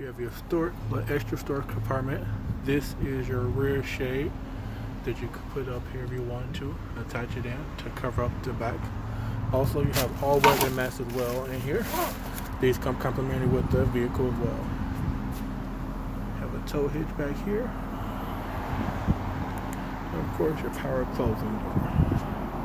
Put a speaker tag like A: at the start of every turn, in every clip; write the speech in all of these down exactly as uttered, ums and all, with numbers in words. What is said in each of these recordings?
A: You have your store, the extra storage compartment. This is your rear shade that you could put up here if you wanted to. Attach it in to cover up the back. Also, you have all weather mats as well in here. These come complemented with the vehicle as well. Have a tow hitch back here. And of course, your power closing door.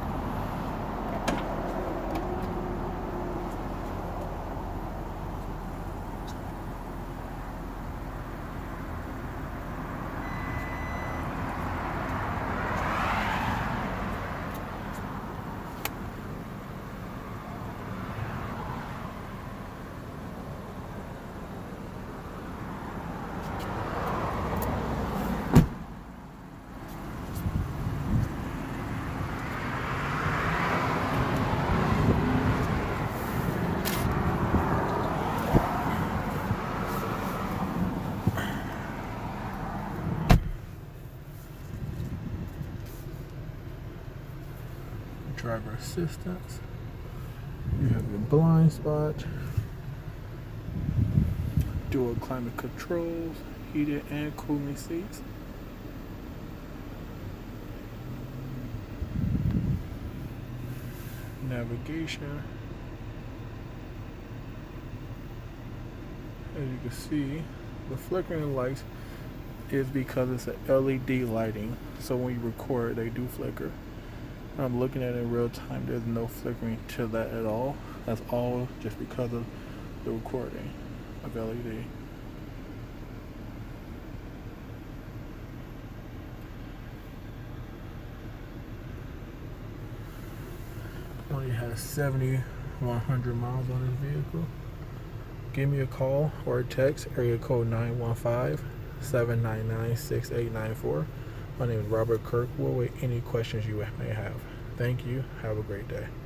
A: Driver assistance. You have your blind spot, dual climate controls, heated and cooling seats. Navigation. As you can see, the flickering lights is because it's an L E D lighting, so when you record they do flicker. I'm looking at it in real time, there's no flickering to that at all. That's all just because of the recording of L E D. Only has seventy-one hundred miles on this vehicle. Give me a call or a text, area code nine one five, seven nine nine, six eight nine four. My name is Robert Kirkwood with any questions you may have. Thank you. Have a great day.